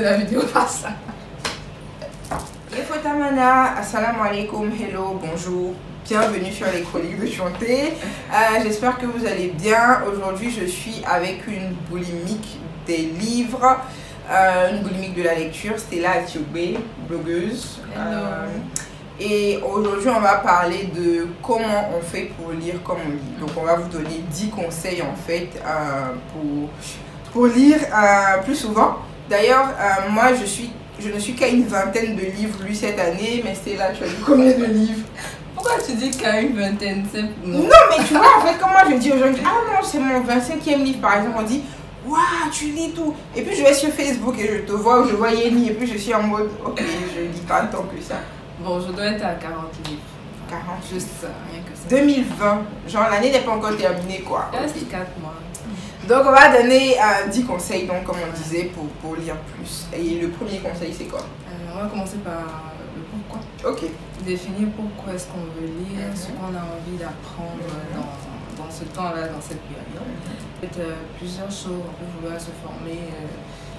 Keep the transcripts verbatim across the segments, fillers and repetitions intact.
la vidéo par ça. Tamana, assalamu alaikum, hello, bonjour, bienvenue sur les chroniques de Chanté. Euh, J'espère que vous allez bien. Aujourd'hui, je suis avec une boulimique des livres, euh, une boulimique de la lecture, Stella Atiobé, blogueuse. Euh, et aujourd'hui, on va parler de comment on fait pour lire comme on lit. Donc, on va vous donner dix conseils en fait euh, pour, pour lire euh, plus souvent. D'ailleurs, euh, moi, je suis Je ne suis qu'à une vingtaine de livres lus cette année, mais c'est là, tu as lu combien de livres? Pourquoi tu dis qu'à une vingtaine? Non. non, mais tu vois, en fait, comment je dis aux gens, ah non, c'est mon vingt-cinquième livre, par exemple, on dit, waouh, tu lis tout. Et puis je vais sur Facebook et je te vois, ou je vois Yeni, et puis je suis en mode, ok, je lis pas tant que ça. Bon, je dois être à quarante livres. quarante Juste ça, rien que ça. deux mille vingt, genre l'année n'est pas encore terminée, quoi. Il reste quatre mois. Donc on va donner euh, dix conseils, donc comme on disait, pour, pour lire plus. Et le premier conseil, c'est quoi? euh, On va commencer par le pourquoi. Ok. Définir pourquoi est-ce qu'on veut lire, Mm-hmm. ce qu'on a envie d'apprendre mm-hmm. dans, dans ce temps-là, dans cette période. Mm-hmm. Peut-être euh, plusieurs choses, on peut vouloir se former euh,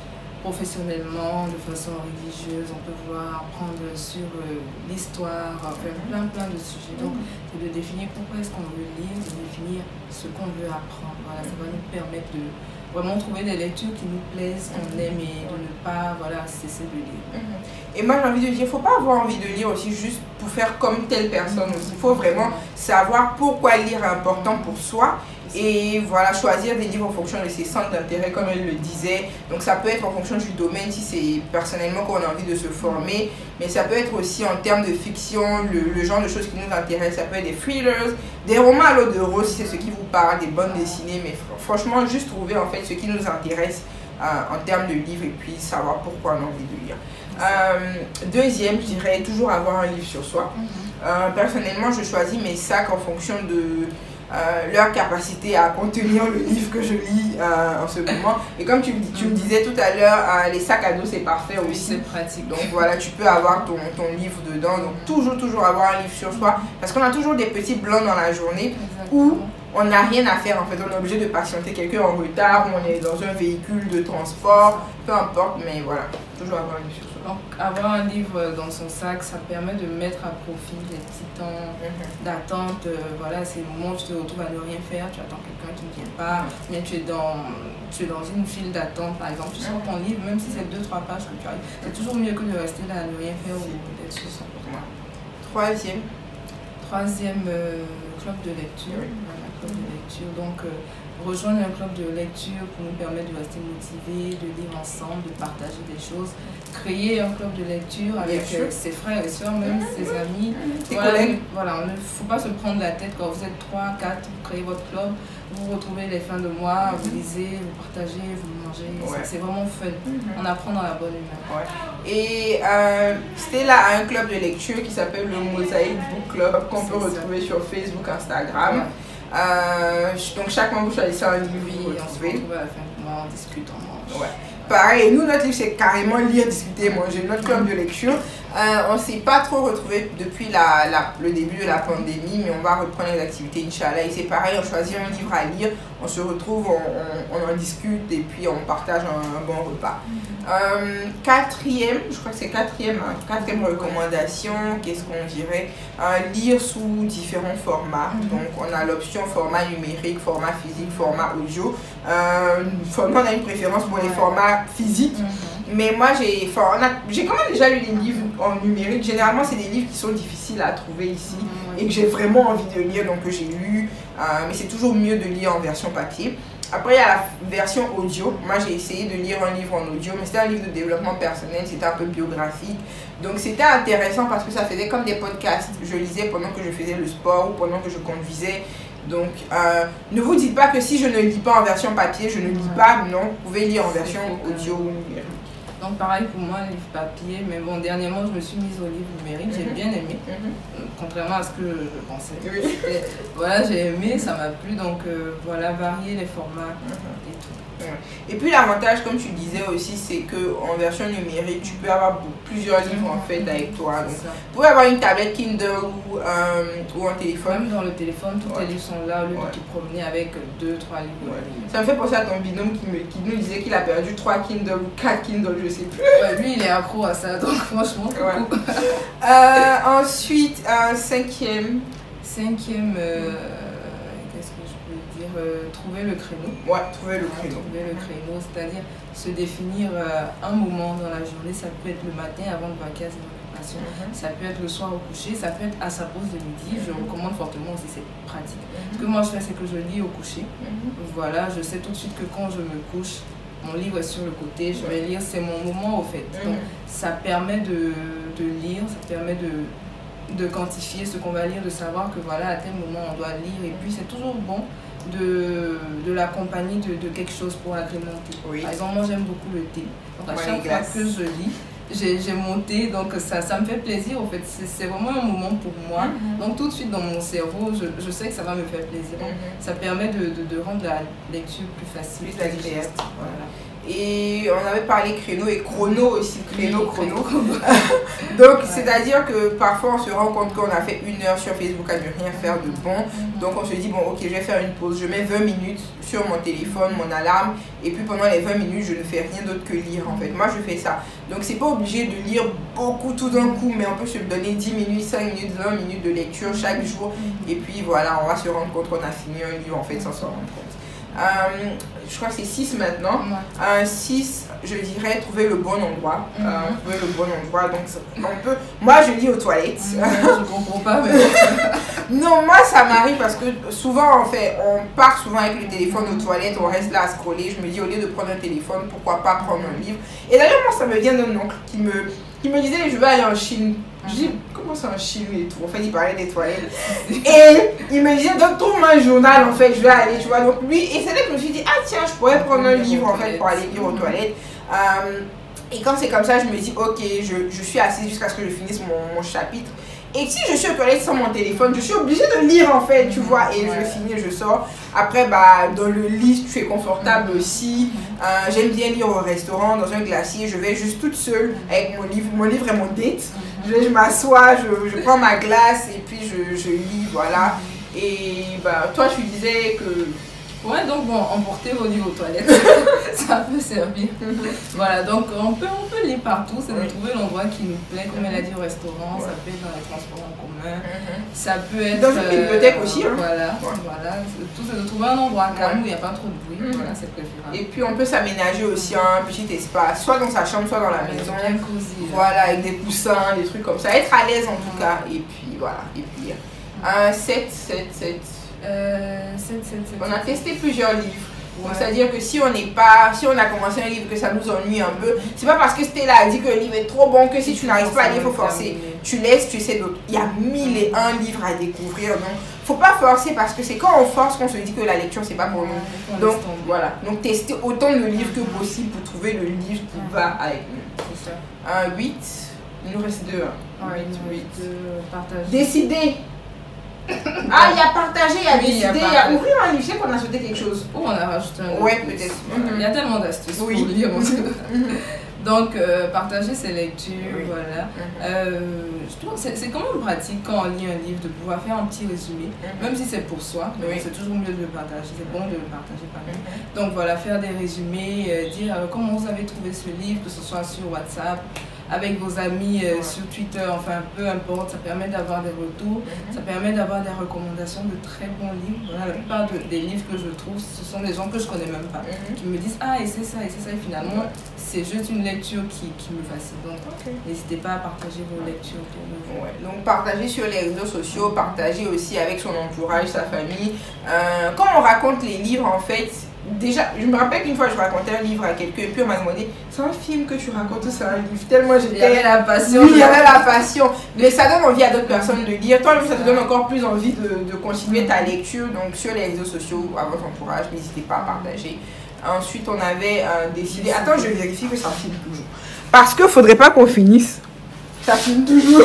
professionnellement, de façon religieuse, on peut vouloir apprendre sur euh, l'histoire, enfin, plein plein de sujets. Donc c'est de définir pourquoi est-ce qu'on veut lire, de définir ce qu'on veut apprendre. Voilà, ça va nous permettre de vraiment trouver des lectures qui nous plaisent, qu'on aime et de ne pas voilà, cesser de lire. Et moi j'ai envie de dire, il ne faut pas avoir envie de lire aussi juste pour faire comme telle personne aussi. Il faut vraiment savoir pourquoi lire est important pour soi. Et voilà, choisir des livres en fonction de ses centres d'intérêt, comme elle le disait. Donc ça peut être en fonction du domaine, si c'est personnellement qu'on a envie de se former. Mais ça peut être aussi en termes de fiction, le, le genre de choses qui nous intéressent. Ça peut être des thrillers, des romans à l'eau de rose, si c'est ce qui vous parle, des bandes dessinées. Mais franchement, juste trouver en fait ce qui nous intéresse euh, en termes de livres et puis savoir pourquoi on a envie de lire. Euh, deuxième, je dirais toujours avoir un livre sur soi. Euh, personnellement, je choisis mes sacs en fonction de Euh, leur capacité à contenir le livre que je lis euh, en ce moment. Et comme tu, tu me disais tout à l'heure, euh, les sacs à dos c'est parfait aussi. C'est pratique. Donc voilà, tu peux avoir ton, ton livre dedans. Donc toujours, toujours avoir un livre sur soi. Parce qu'on a toujours des petits blancs dans la journée. Exactement. Où on n'a rien à faire en fait. On est obligé de patienter quelqu'un en retard, ou on est dans un véhicule de transport, peu importe. Mais voilà, toujours avoir un livre sur soi. Donc, avoir un livre dans son sac, ça permet de mettre à profit les petits temps mm-hmm. d'attente. Euh, voilà, c'est le moment où tu te retrouves à ne rien faire, tu attends quelqu'un qui ne vient pas, mais tu es dans, tu es dans une file d'attente, par exemple. Tu sors ton livre, même si c'est deux trois pages que tu arrives. C'est toujours mieux que de rester là à ne rien faire ou d'être sur son portable. Troisième. Troisième euh, club de lecture. Oui. Voilà, club de lecture. Donc, euh, rejoindre un club de lecture pour nous permettre de rester motivés, de lire ensemble, de partager des choses. Créer un club de lecture avec euh, ses frères et soeurs, même ses amis. Tes voilà, collègues. Voilà, il ne faut pas se prendre la tête quand vous êtes trois, quatre, vous créez votre club, vous vous retrouvez les fins de mois, vous lisez, vous partagez, vous mangez. Ouais. C'est vraiment fun. Mm-hmm. On apprend dans la bonne humeur. Ouais. Et euh, Stella a un club de lecture qui s'appelle le Mosaïque Book Club qu'on peut retrouver ça. Sur Facebook, Instagram. Ouais. Euh, donc chaque mois vous choisissez un livre, oui, on se retrouve à la fin du mois, on discute, on mange. Ouais. Pareil, nous notre livre c'est carrément lire, discuter, manger, notre club de lecture. Euh, on ne s'est pas trop retrouvé depuis la, la, le début de la pandémie, mais on va reprendre les activités, Inch'Allah. Et c'est pareil, on choisit un livre à lire, on se retrouve, on, on, on en discute et puis on partage un, un bon repas. Euh, quatrième, je crois que c'est quatrième, hein, quatrième recommandation, qu'est-ce qu'on dirait? euh, Lire sous différents formats. Donc on a l'option format numérique, format physique, format audio. Euh, on a une préférence pour les formats physiques. Mais moi, j'ai quand même déjà lu des livres en numérique. Généralement, c'est des livres qui sont difficiles à trouver ici mmh. et que j'ai vraiment envie de lire, donc que j'ai lu. Euh, mais c'est toujours mieux de lire en version papier. Après, il y a la version audio. Moi, j'ai essayé de lire un livre en audio, mais c'était un livre de développement personnel, c'était un peu biographique. Donc, c'était intéressant parce que ça faisait comme des podcasts. Je lisais pendant que je faisais le sport ou pendant que je conduisais. Donc, euh, ne vous dites pas que si je ne lis pas en version papier, je ne lis pas. Non, vous pouvez lire en version audio ou numérique. Donc pareil pour moi, livre papier, mais bon, dernièrement je me suis mise au livre numérique, j'ai bien aimé, mm-hmm. contrairement à ce que je pensais. Oui. Voilà, j'ai aimé, ça m'a plu, donc euh, voilà, varier les formats mm-hmm. et tout. Et puis l'avantage, comme tu disais aussi, c'est qu'en version numérique, tu peux avoir plusieurs livres en fait avec toi. Donc, vous pouvez avoir une tablette Kindle ou, euh, ou un téléphone. Même dans le téléphone, tous ouais. les livres sont là, au lieu ouais. de te promener avec deux, trois livres. Ouais. Ça me fait penser à ton binôme qui, me, qui nous disait qu'il a perdu trois Kindle ou quatre Kindle, je je sais plus. Ouais, lui, il est accro à ça, donc franchement, Ouais. coucou. Euh, ensuite, un cinquième. Cinquième, euh, qu'est-ce que je peux dire euh, trouver le créneau. Ouais, trouver le Ouais, créneau. Trouver le créneau, c'est-à-dire se définir euh, un moment dans la journée. Ça peut être le matin avant de vaquer à ses occupations. Mhm. Ça peut être le soir au coucher, ça peut être à sa pause de midi. Je Mhm. recommande fortement aussi, c'est pratique. Ce Mhm. que moi je fais, c'est que je lis au coucher. Mhm. Voilà, je sais tout de suite que quand je me couche, mon livre est sur le côté, je vais lire, c'est mon moment au fait. Donc Mhm. ça permet de, de lire, ça permet de, de quantifier ce qu'on va lire, de savoir que voilà, à tel moment on doit lire. Et puis c'est toujours bon de, de l'accompagner de, de quelque chose pour agrémenter. Oui. Par exemple, moi j'aime beaucoup le thé. Donc à Ouais, chaque les fois glaces. que je lis, j'ai j'ai mon thé, donc ça, ça me fait plaisir en fait. C'est c'est vraiment un moment pour moi. Mhm. Donc tout de suite dans mon cerveau, je, je sais que ça va me faire plaisir. Donc, Mhm. ça permet de, de, de rendre la lecture plus facile, Plus plus agréable. digeste. Voilà. Et on avait parlé créneau et chrono aussi, créneau, Oui, chrono. chrono. Donc, Ouais. c'est-à-dire que parfois on se rend compte qu'on a fait une heure sur Facebook à ne rien faire de bon. Donc, on se dit, bon, ok, je vais faire une pause. Je mets vingt minutes sur mon téléphone, mon alarme. Et puis, pendant les vingt minutes, je ne fais rien d'autre que lire en fait. Moi, je fais ça. Donc, c'est pas obligé de lire beaucoup tout d'un coup, mais on peut se donner dix minutes, cinq minutes, vingt minutes de lecture chaque jour. Et puis, voilà, on va se rendre compte qu'on a fini un livre en fait sans s'en rendre compte. Euh, je crois que c'est six maintenant. Ouais. Un six, je dirais trouver le bon endroit. Mhm. Euh, trouver le bon endroit. Donc, ça- on peut... Moi, je lis aux toilettes. Ouais, je comprends pas, mais bon. Non, moi, ça m'arrive parce que souvent, en fait, on part souvent avec le téléphone aux toilettes, on reste là à scroller. Je me dis, au lieu de prendre un téléphone, pourquoi pas prendre un livre. Et d'ailleurs, moi, ça me vient d'un oncle qui me, qui me disait, je vais aller en Chine. Je dis, comment ça en Chine et tout? En fait, il parlait des toilettes. Et il me disait, donc, trouve-moi un journal, en fait, je vais aller, tu vois. Donc, lui, et c'est là que je me suis dit, ah, tiens, je pourrais prendre un livre, en fait, pour aller lire aux toilettes. Euh, et quand c'est comme ça, je me dis, ok, je, je suis assise jusqu'à ce que je finisse mon, mon chapitre. Et si je suis aux toilettes sans mon téléphone, je suis obligée de lire en fait, tu vois. Et Ouais. je finis, je sors. Après, bah, dans le lit, tu es confortable aussi. Euh, J'aime bien lire au restaurant, dans un glacier. Je vais juste toute seule avec mon livre. Mon livre est mon date. Je, vais- je m'assois, je, je prends ma glace et puis je, je lis, voilà. Et bah, toi, tu disais que... Ouais, donc bon, emporter vos livres aux toilettes, ça peut servir. Voilà, donc on peut, on peut lire partout, c'est de Oui. trouver l'endroit qui nous plaît, comme elle a dit au restaurant, ça peut être dans les transports en commun, Mhm. ça peut être... Dans une bibliothèque aussi, hein. Voilà, Ouais. voilà, tout c'est de trouver un endroit calme Ouais. où il n'y a pas trop de bruit, Mhm. voilà, c'est préférable. Et puis, on peut s'aménager aussi un petit espace, soit dans sa chambre, soit dans la maison. Bien cosy. là. Voilà, avec des coussins, des trucs comme ça. Être à l'aise en tout cas. Et puis voilà. Et puis un sept, sept, sept. Euh, sept, sept, sept, On a sept. testé plusieurs livres. Donc Ouais. c'est-à-dire que si on n'est pas, si on a commencé un livre que ça nous ennuie un peu, c'est pas parce que Stella a dit que le livre est trop bon que si tu n'arrives pas à lire, il faut forcer. Tu laisses, tu essaies d'autres. Il y a mille et un livres à découvrir. Donc faut pas forcer parce que c'est quand on force qu'on se dit que la lecture c'est pas pour nous. Donc voilà. Donc tester autant de livres que possible pour trouver le livre qui va avec nous. C'est ça. Un huit, il nous reste deux. hein. Ouais, Huit, une huit. de partager. Décider. Ah, il y a partagé, il y a Oui, il y a décidé, il y a partagé. ouvrir un livre. Je sais qu'on a sauté quelque chose. Oh, on a rajouté un Ouais, autre. peut-être. Voilà. Il y a tellement d'astuces Oui. pour lire. Mhm. Donc, euh, partager ses lectures, Oui. voilà. Mhm. Euh, je trouve que c'est c'est quand même pratique quand on lit un livre de pouvoir faire un petit résumé, Mhm. même si c'est pour soi, mais Oui. c'est toujours mieux de le partager, c'est bon de le partager par exemple. Mhm. Donc voilà, faire des résumés, euh, dire euh, comment vous avez trouvé ce livre, que ce soit sur WhatsApp, avec vos amis, euh, Ouais. sur Twitter, enfin peu importe, ça permet d'avoir des retours, Mhm. ça permet d'avoir des recommandations de très bons livres. Voilà, la plupart de- des livres que je trouve, ce sont des gens que je connais même pas, Mhm. qui me disent ah et c'est ça et c'est ça et finalement c'est juste une lecture qui, qui me fascine. Donc Ok. n'hésitez pas à partager vos lectures autour de vous. Ouais, donc partager sur les réseaux sociaux, partager aussi avec son entourage, sa famille. Euh, quand on raconte les livres, en fait, déjà, je me rappelle qu'une fois je racontais un livre à quelqu'un et puis on m'a demandé, c'est un film que tu racontes ou c'est un livre? Tellement Il y avait j'étais... la passion. Oui, il y avait la passion, mais ça donne envie à d'autres personnes de lire. Toi, ça te donne encore plus envie de, de continuer ta lecture. Donc, sur les réseaux sociaux, à votre entourage, n'hésitez pas à partager. Ensuite, on avait euh, décidé. Attends, je vérifie que ça filme toujours. Parce qu'il ne faudrait pas qu'on finisse. Ça filme toujours.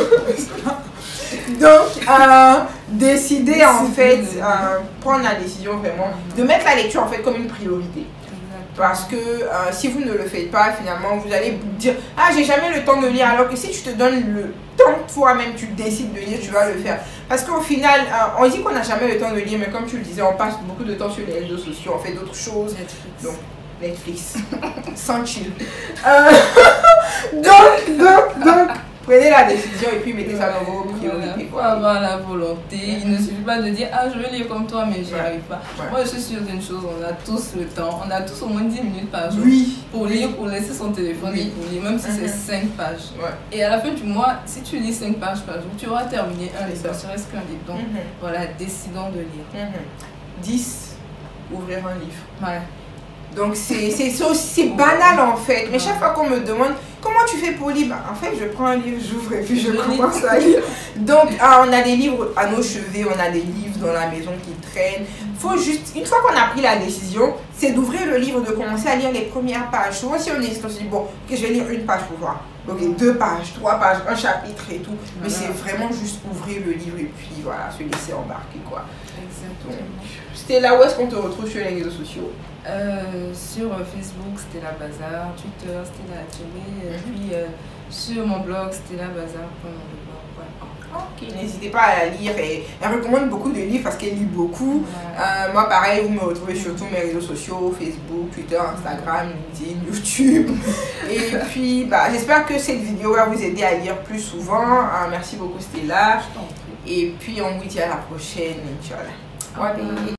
Donc, euh, décider en fait, euh, prendre la décision vraiment, de mettre la lecture en fait comme une priorité. Parce que euh, si vous ne le faites pas, finalement, vous allez vous dire « Ah, j'ai jamais le temps de lire », alors que si tu te donnes le temps toi-même, tu décides de lire, tu vas le faire. Parce qu'au final, euh, on dit qu'on n'a jamais le temps de lire, mais comme tu le disais, on passe beaucoup de temps sur les réseaux sociaux, on fait d'autres choses. Netflix. Donc, Netflix. Sans chill. Euh, donc, donc, donc, prenez la décision et puis mettez ça dans vos priorités. Il faut avoir la volonté. Il ne suffit pas de dire ah je veux lire comme toi mais j'y arrive pas. Ouais. Moi je suis sûre d'une chose, on a tous le temps, on a tous au moins dix minutes par jour Oui. pour lire, pour laisser son téléphone Oui. et pour lire, même si Mm-hmm. c'est cinq pages. Ouais. Et à la fin du mois, si tu lis cinq pages par jour, tu auras terminé un livre, C'est ça. ne serait-ce qu'un livre. Donc Mm-hmm. voilà, décidons de lire. Mm-hmm. dix. Ouvrir un livre. Ouais. Donc c'est c'est banal en fait. Mais chaque fois qu'on me demande comment tu fais pour lire, bah, en fait je prends un livre, j'ouvre et puis je commence à lire. Donc ah, on a des livres à nos cheveux, on a des livres dans la maison qui traînent. Faut juste, une fois qu'on a pris la décision, c'est d'ouvrir le livre, de commencer à lire les premières pages. Souvent si on hésite, on se dit bon, ok, je vais lire une page pour voir. Ok, deux pages, trois pages, un chapitre et tout. Mais Voilà. c'est vraiment juste ouvrir le livre et puis voilà, se laisser embarquer quoi. Exactement. C'était là où est-ce qu'on te retrouve sur les réseaux sociaux? Euh, sur euh, Facebook, c'était la Bazar, Twitter, c'était la télé, et puis euh, sur mon blog, c'était la Bazar point blog. Ok, n'hésitez pas à la lire et elle recommande beaucoup de livres parce qu'elle lit beaucoup. Ouais. Euh, moi pareil, vous me retrouvez sur tous mes réseaux sociaux, Facebook, Twitter, Instagram, LinkedIn, YouTube. Et puis bah, j'espère que cette vidéo va vous aider à lire plus souvent. Euh, merci beaucoup Stella. Je t'en prie. Et puis on vous dit à la prochaine, Inch'Allah. Au revoir.